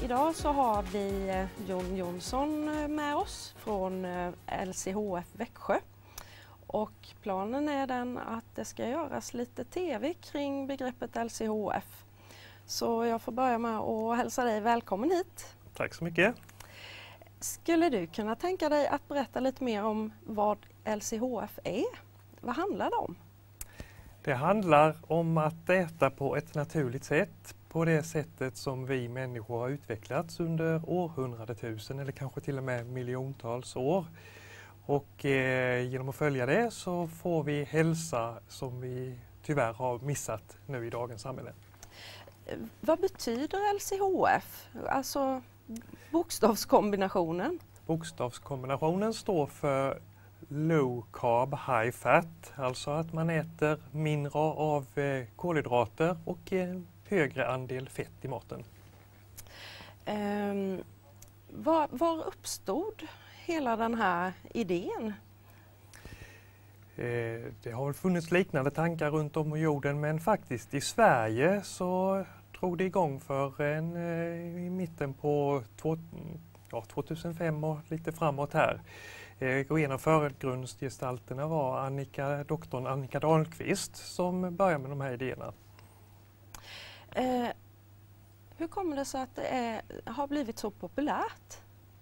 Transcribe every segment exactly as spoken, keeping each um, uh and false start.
Idag så har vi Jon Jonsson med oss från L C H F Växjö. Och planen är den att det ska göras lite tv kring begreppet L C H F. Så jag får börja med att hälsa dig välkommen hit. Tack så mycket. Skulle du kunna tänka dig att berätta lite mer om vad L C H F är? Vad handlar det om? Det handlar om att äta på ett naturligt sätt, på det sättet som vi människor har utvecklats under århundradetusen eller kanske till och med miljontals år. Och eh, genom att följa det så får vi hälsa som vi tyvärr har missat nu i dagens samhälle. Vad betyder L C H F? Alltså bokstavskombinationen? Bokstavskombinationen står för Low Carb High Fat, alltså att man äter mindre av eh, kolhydrater och eh, högre andel fett i maten. Um, var, var uppstod hela den här idén? Eh, det har väl funnits liknande tankar runt om i jorden, men faktiskt i Sverige så drog det igång för en eh, i mitten på två, ja, tvåtusenfem och lite framåt här. Eh, och en av förgrundsgestalterna var Annika, doktorn Annika Dahlqvist som började med de här idéerna. Eh, hur kommer det sig att det är, har blivit så populärt?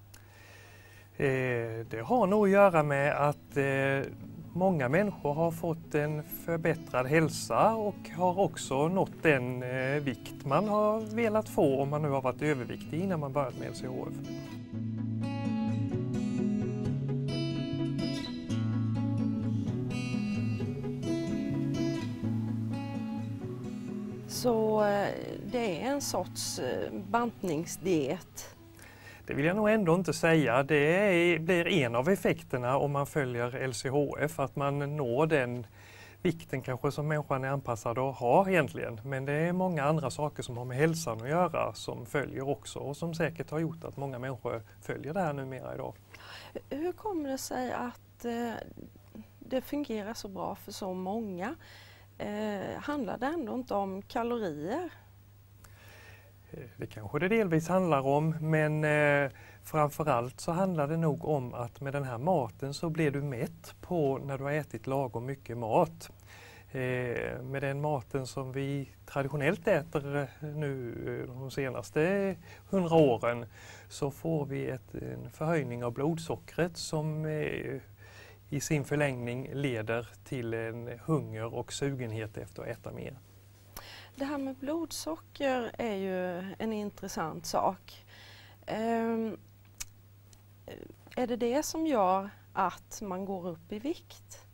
Eh, det har nog att göra med att eh, många människor har fått en förbättrad hälsa och har också nått den eh, vikt man har velat få om man nu har varit överviktig innan man började med L C H F. Så det är en sorts bantningsdiet? Det vill jag nog ändå inte säga. Det är, blir en av effekterna om man följer L C H F, att man når den vikten kanske som människan är anpassad att ha egentligen. Men det är många andra saker som har med hälsan att göra som följer också och som säkert har gjort att många människor följer det här numera idag. Hur kommer det sig att eh, det fungerar så bra för så många? Eh, handlar det ändå inte om kalorier? Det kanske det delvis handlar om, men eh, framförallt så handlar det nog om att med den här maten så blir du mätt på när du har ätit lagom mycket mat. Eh, med den maten som vi traditionellt äter nu de senaste hundra åren så får vi ett, en förhöjning av blodsockret som eh, i sin förlängning leder till en hunger och sugenhet efter att äta mer. Det här med blodsocker är ju en intressant sak. Um, är det det som gör att man går upp i vikt?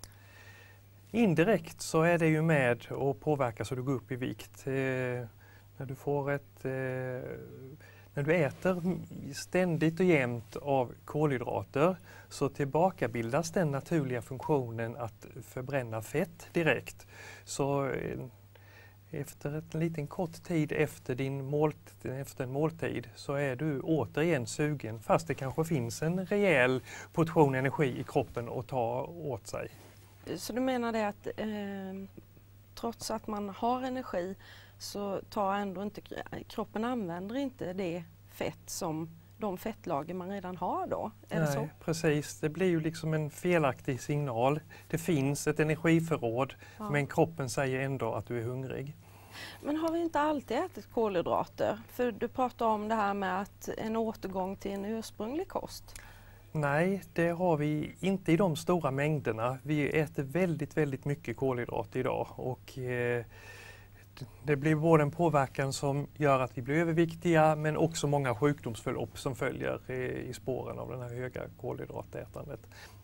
Indirekt så är det ju med och påverkar så du går upp i vikt. Eh, när du får ett eh, När du äter ständigt och jämt av kolhydrater så tillbakabildas den naturliga funktionen att förbränna fett direkt. Så efter en liten kort tid efter din måltid, efter en måltid så är du återigen sugen fast det kanske finns en rejäl portion energi i kroppen att ta åt sig. Så du menar det att eh, trots att man har energi så tar ändå inte kroppen använder inte det fett som de fettlager man redan har då? Är Nej, det så? Precis. Det blir ju liksom en felaktig signal. Det finns ett energiförråd ja. Men kroppen säger ändå att du är hungrig. Men har vi inte alltid ätit kolhydrater? För du pratar om det här med att en återgång till en ursprunglig kost. Nej, det har vi inte i de stora mängderna. Vi äter väldigt, väldigt mycket kolhydrater idag och eh, det blir både en påverkan som gör att vi blir överviktiga men också många sjukdomsförlopp som följer i spåren av den här höga kolhydratätandet.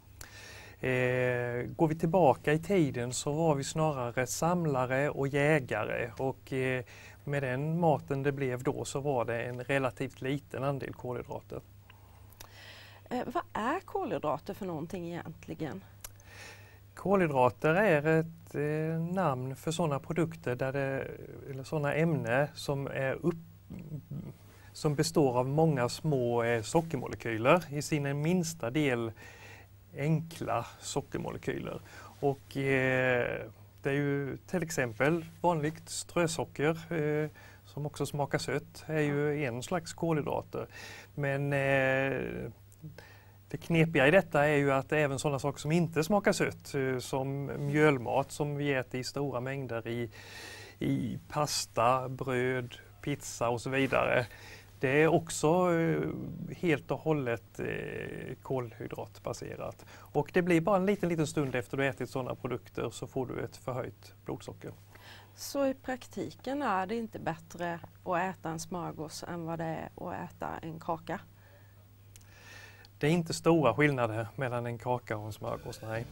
Eh, går vi tillbaka i tiden så var vi snarare samlare och jägare och eh, med den maten det blev då så var det en relativt liten andel kolhydrater. Eh, vad är kolhydrater för någonting egentligen? Kolhydrater är ett eh, namn för sådana produkter där det, eller sådana ämnen som, är upp, som består av många små eh, sockermolekyler, i sin minsta del enkla sockermolekyler. Och eh, det är ju till exempel vanligt strösocker eh, som också smakar sött, är ju en slags kolhydrater. Men eh, det knepiga i detta är ju att även sådana saker som inte smakar sött, som mjölmat som vi äter i stora mängder i, i pasta, bröd, pizza och så vidare. Det är också helt och hållet kolhydratbaserat. Och det blir bara en liten, liten stund efter du ätit sådana produkter så får du ett förhöjt blodsocker. Så i praktiken är det inte bättre att äta en smörgås än vad det är att äta en kaka? Det är inte stora skillnader mellan en kaka och en smörgås, nej.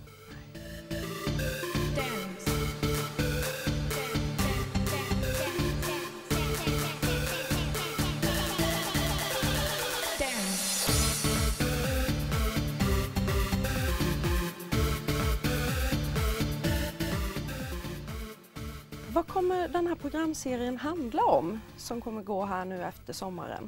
Vad kommer den här programserien handla om som kommer gå här nu efter sommaren?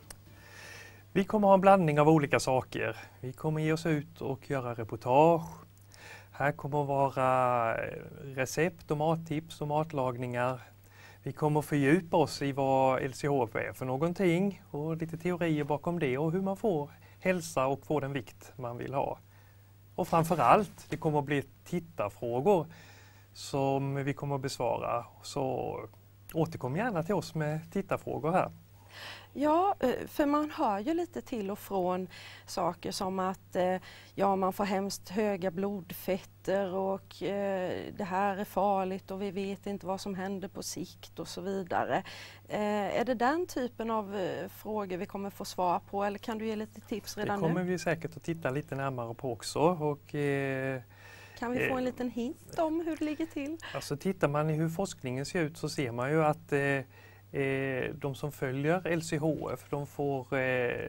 Vi kommer ha en blandning av olika saker. Vi kommer ge oss ut och göra reportage. Här kommer att vara recept och mattips och matlagningar. Vi kommer fördjupa oss i vad L C H F är för någonting och lite teorier bakom det och hur man får hälsa och få den vikt man vill ha. Och framförallt, det kommer att bli tittarfrågor som vi kommer att besvara. Så återkom gärna till oss med tittarfrågor här. Ja, för man hör ju lite till och från saker som att ja, man får hemskt höga blodfetter och eh, det här är farligt och vi vet inte vad som händer på sikt och så vidare. Eh, är det den typen av eh, frågor vi kommer få svar på eller kan du ge lite tips redan nu? Det kommer nu? vi säkert att titta lite närmare på också. Och, eh, kan vi få en liten hint om hur det ligger till? Alltså tittar man i hur forskningen ser ut så ser man ju att eh, de som följer L C H F de får eh,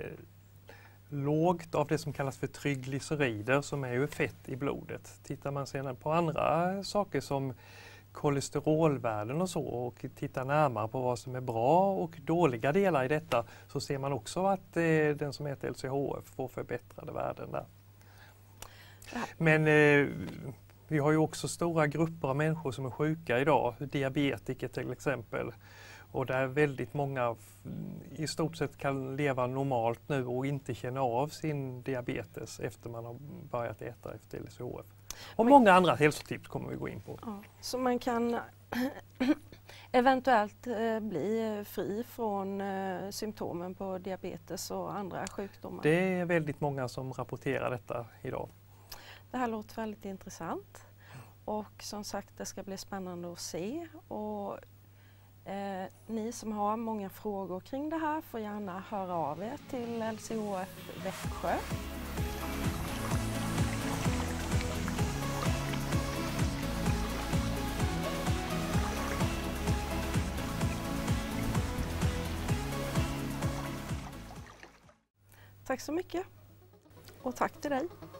lågt av det som kallas för triglycerider som är ju fett i blodet. Tittar man sedan på andra saker som kolesterolvärden och så och tittar närmare på vad som är bra och dåliga delar i detta så ser man också att eh, den som heter L C H F får förbättrade värden där. Ja. Men eh, vi har ju också stora grupper av människor som är sjuka idag, diabetiker till exempel. Och där väldigt många i stort sett kan leva normalt nu och inte känna av sin diabetes efter man har börjat äta efter L C H F. Och Men, många andra hälsotips kommer vi gå in på. Ja, så man kan eventuellt eh, bli fri från eh, symptomen på diabetes och andra sjukdomar? Det är väldigt många som rapporterar detta idag. Det här låter väldigt intressant och som sagt det ska bli spännande att se. Och Eh, ni som har många frågor kring det här får gärna höra av er till L C H F Växjö. Tack så mycket och tack till dig.